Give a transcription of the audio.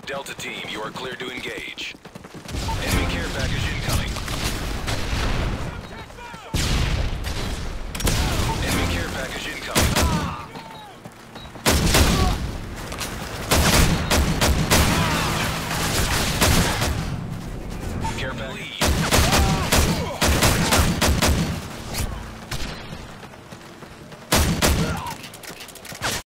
Delta team, you are cleared to engage. Enemy care package incoming.